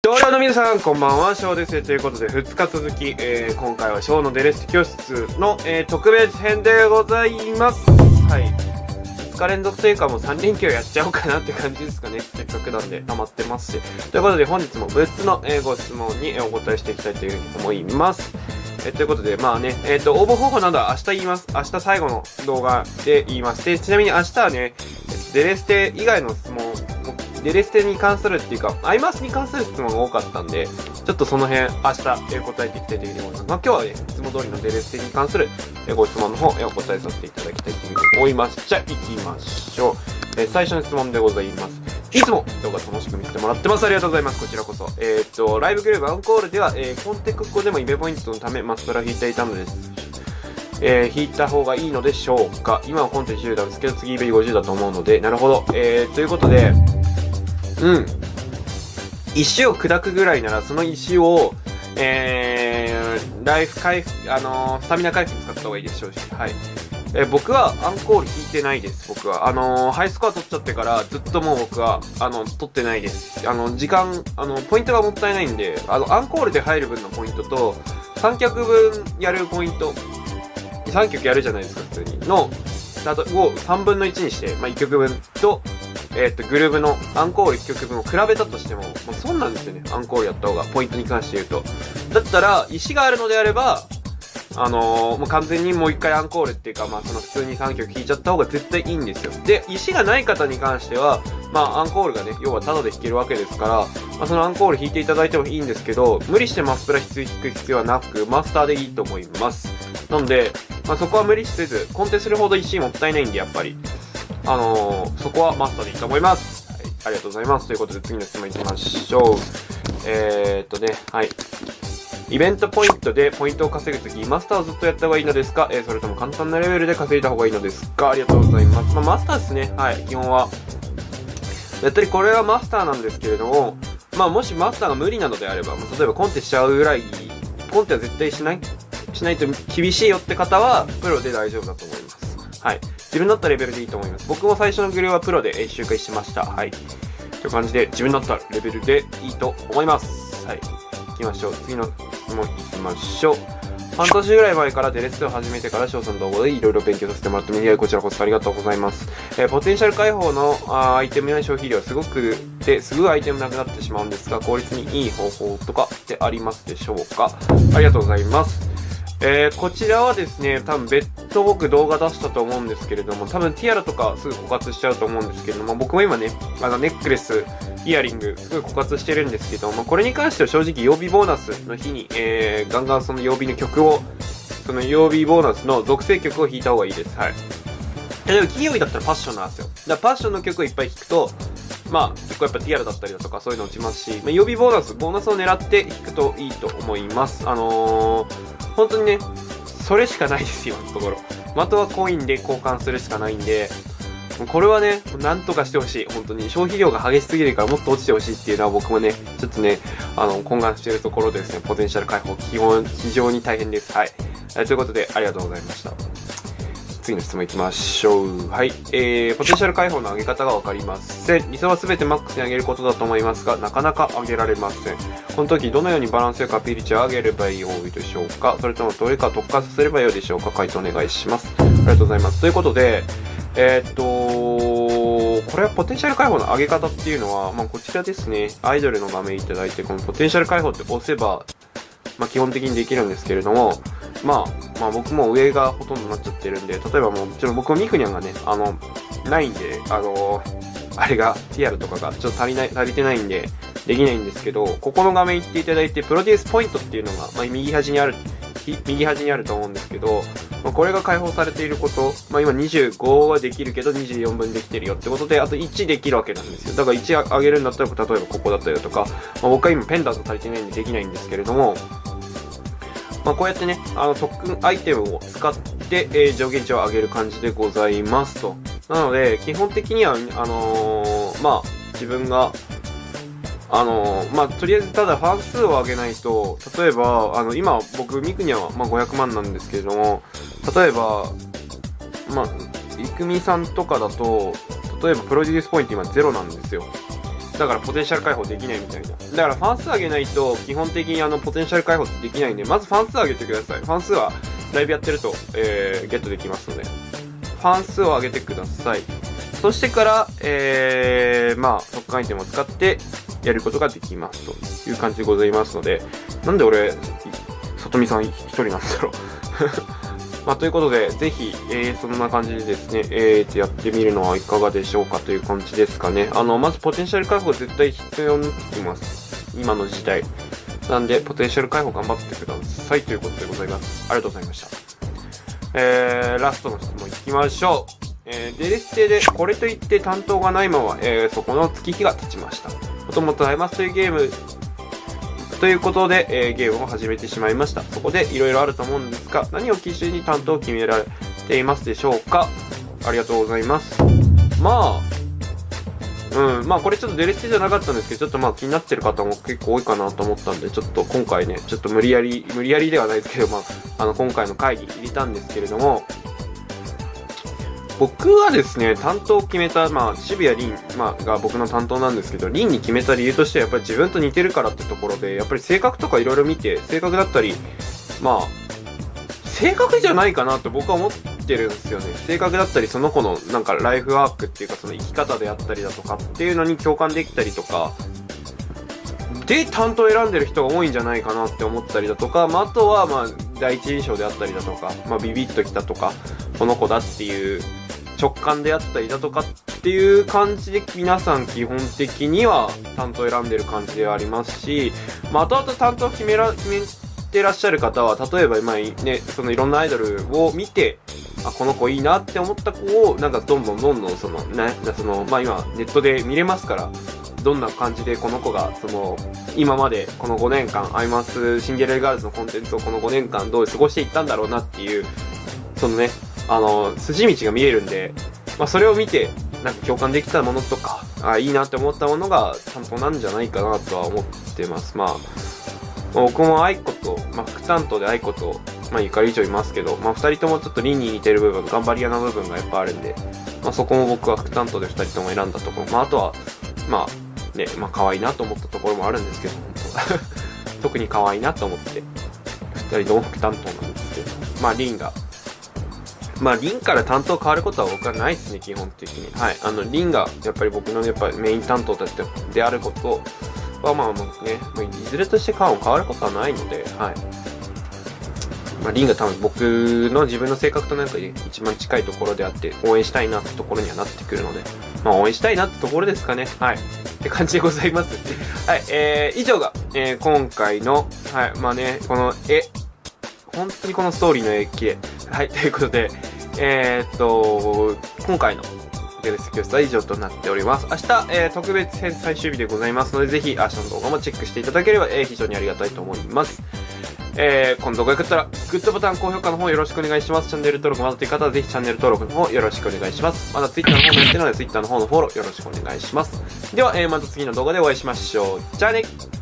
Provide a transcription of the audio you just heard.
同僚の皆さん、こんばんは、ショーです。ということで、2日続き、今回はショーのデレステ教室の、特別編でございます。はい。2日連続というかもう3連休やっちゃおうかなって感じですかね。せっかくなんで溜まってますし。ということで、本日も6つの、ご質問にお答えしていきたいというふうに思います。ということで、まあね、応募方法などは明日言います。明日最後の動画で言います。で、ちなみに明日はね、デレステ以外の質問、デレステに関するっていうか、アイマスに関する質問が多かったんで、ちょっとその辺、明日、答えていきたいというふうに思います。まあ今日はね、いつも通りのデレステに関する、ご質問の方、お答えさせていただきたいというふうに思います。じゃあ、行きましょう。最初の質問でございます。いつも動画楽しく見せてもらってます。ありがとうございます。こちらこそ。ライブグループアンコールでは、コンテクコでもイベポイントのため、マストラ引いていたのです。引いた方がいいのでしょうか。今はコンテ10なんですけど、次イベ50だと思うので、なるほど。ということで、石を砕くぐらいなら、その石を、ライフ回復、スタミナ回復に使った方がいいでしょうし、はい。僕はアンコール引いてないです。僕は。ハイスコア取っちゃってから、ずっともう僕は、取ってないです。時間、ポイントがもったいないんで、アンコールで入る分のポイントと、3曲分やるポイント、3曲やるじゃないですか、普通に。を3分の1にして、まあ、1曲分と、グルーブのアンコール1曲分を比べたとしても、もう損なんですよね。アンコールやった方が、ポイントに関して言うと。だったら、石があるのであれば、もう完全にもう一回アンコールっていうか、まあその普通に3曲弾いちゃった方が絶対いいんですよ。で、石がない方に関しては、まあアンコールがね、要はタダで弾けるわけですから、まあそのアンコール弾いていただいてもいいんですけど、無理してマスプラ弾く必要はなく、マスターでいいと思います。なので、まあそこは無理せず、コンテするほど石もったいないんで、やっぱり。そこはマスターでいいと思います。はい、ありがとうございます。ということで次の質問いきましょう。はい。イベントポイントでポイントを稼ぐとき、マスターをずっとやった方がいいのですか？それとも簡単なレベルで稼いだ方がいいのですか？ありがとうございます。まあ、マスターですね。はい、基本は。やっぱりこれはマスターなんですけれども、まあ、もしマスターが無理なのであれば、例えばコンテしちゃうぐらい、コンテは絶対しないと厳しいよって方は、プロで大丈夫だと思います。はい。自分だったレベルでいいと思います。僕も最初のグルーはプロで周回しました。はい。という感じで、自分だったレベルでいいと思います。はい。行きましょう。次の質問行きましょう。半年ぐらい前からデレステを始めてから翔さんの動画でいろいろ勉強させてもらってみて、こちらこそありがとうございます。ポテンシャル解放のアイテムや消費量はすぐアイテムなくなってしまうんですが、効率にいい方法とかってありますでしょうか？ありがとうございます。こちらはですね、多分別途僕動画出したと思うんですけれども、多分ティアラとかすぐ枯渇しちゃうと思うんですけれども、僕も今ね、ネックレス、イヤリング、すごい枯渇してるんですけども、これに関しては正直曜日ボーナスの日に、ガンガンその曜日の曲を、その曜日ボーナスの属性曲を弾いた方がいいです。はい。例えば金曜日だったらパッションなんですよ。だからパッションの曲をいっぱい弾くと、まあ、結構やっぱティアラだったりだとかそういうの落ちますし、まあ、曜日ボーナスを狙って弾くといいと思います。本当にね、それしかないですよ、今のところ。的はコインで交換するしかないんで、これはね、なんとかしてほしい。本当に消費量が激しすぎるからもっと落ちてほしいっていうのは僕もね、ちょっとね、懇願しているところですね。ポテンシャル解放、非常に大変です。はい。ということで、ありがとうございました。次の質問いきましょう。はい。ポテンシャル解放の上げ方がわかりません。理想は全てマックスに上げることだと思いますが、なかなか上げられません。この時、どのようにバランスよくアピール値を上げればいいでしょうか？それともどれか特化させればよいでしょうか？回答お願いします。ありがとうございます。ということで、これはポテンシャル解放の上げ方っていうのは、まあ、こちらですね。アイドルの画面いただいて、このポテンシャル解放って押せば、まあ、基本的にできるんですけれども、まあ僕も上がほとんどになっちゃってるんで、例えばもちろん僕もミクニャンがね、ないんで、あれが、ティアルとかがちょっと足りてないんで、できないんですけど、ここの画面行っていただいて、プロデュースポイントっていうのが、まあ、右端にあると思うんですけど、まあ、これが解放されていること、まあ、今25はできるけど24分できてるよってことで、あと1できるわけなんですよ。だから1上げるんだったら、例えばここだったりとか、まあ、僕は今ペンダント足りてないんでできないんですけれども、まあ、こうやってね、特訓アイテムを使って、上限値を上げる感じでございますと。なので、基本的には、まあ、自分が、まあ、とりあえずただ半数を上げないと、例えば、今僕、ミクニャは、まあ、500万なんですけれども、例えば、まあ、イクミさんとかだと、例えばプロデュースポイント今0なんですよ。 だからポテンシャル解放できないみたいな。だからファン数上げないと、基本的にポテンシャル解放ってできないんで、まずファン数上げてください。ファン数は、ライブやってると、ゲットできますので、ファン数を上げてください。そしてから、まあ、特化アイテムを使って、やることができますという感じでございますので、なんで俺、里見さん一人なんだろう。まあ、ということで、ぜひ、そんな感じでですね、やってみるのはいかがでしょうかという感じですかね。まずポテンシャル解放絶対必要になってきます。今の時代。なんで、ポテンシャル解放頑張ってくださいということでございます。ありがとうございました。ラストの質問いきましょう。デレステで、これといって担当がないまま、そこの月日が経ちました。もともとアイマスというゲーム、ということで、ゲームを始めてしまいました。そこで色々あると思うんですが、何を基準に担当を決められていますでしょうか？ありがとうございます。まあこれちょっとデレステじゃなかったんですけど、ちょっとまあ気になってる方も結構多いかなと思ったんで、ちょっと今回ね、ちょっと無理やりではないですけど、今回の会議入れたんですけれども、僕はですね、担当を決めた、渋谷凛、が僕の担当なんですけど、凛に決めた理由としてはやっぱり自分と似てるからってところで、やっぱり性格とかいろいろ見て、性格だったり、性格じゃないかなと僕は思ってるんですよね。性格だったり、その子のなんかライフワークっていうか、その生き方であったりだとかっていうのに共感できたりとか、で、担当を選んでる人が多いんじゃないかなって思ったりだとか、あとは第一印象であったりだとか、ビビッときたとか、この子だっていう、直感であったりだとかっていう感じで皆さん基本的には担当選んでる感じではありますし、後々担当決めてらっしゃる方は、例えばそのいろんなアイドルを見て、この子いいなって思った子をなんかどんどん今ネットで見れますから、どんな感じでこの子が今までこの5年間アイマスシンデレラガールズのコンテンツをこの5年間どう過ごしていったんだろうなっていう筋道が見えるんで、それを見て、なんか共感できたものとか、いいなって思ったものが担当なんじゃないかなとは思ってます。僕も愛子と、副担当で愛子と、ゆかり以上いますけど、二人ともちょっと凛に似てる部分、頑張り屋な部分がやっぱあるんで、そこも僕は副担当で二人とも選んだところ、あとは、可愛いなと思ったところもあるんですけど、特に可愛いなと思って、二人とも副担当なんですけど、凛が、凛から担当変わることは僕はないですね、基本的に。はい。凛が、やっぱり僕のメイン担当であることは、いずれとして変わることはないので、はい。凛が多分僕の自分の性格となんか一番近いところであって、応援したいなってところにはなってくるので、応援したいなってところですかね。はい。って感じでございます。はい。以上が、今回の、はい。この本当にこのストーリーの絵綺麗。はい、ということで、今回のデレス教室は以上となっております。明日、特別編最終日でございますので、ぜひ明日の動画もチェックしていただければ、非常にありがたいと思います。この動画が良かったら、グッドボタン、高評価の方よろしくお願いします。チャンネル登録まだという方は、ぜひチャンネル登録の方よろしくお願いします。まだ Twitter の方もやってるので、Twitter の方のフォローよろしくお願いします。では、また次の動画でお会いしましょう。じゃあね。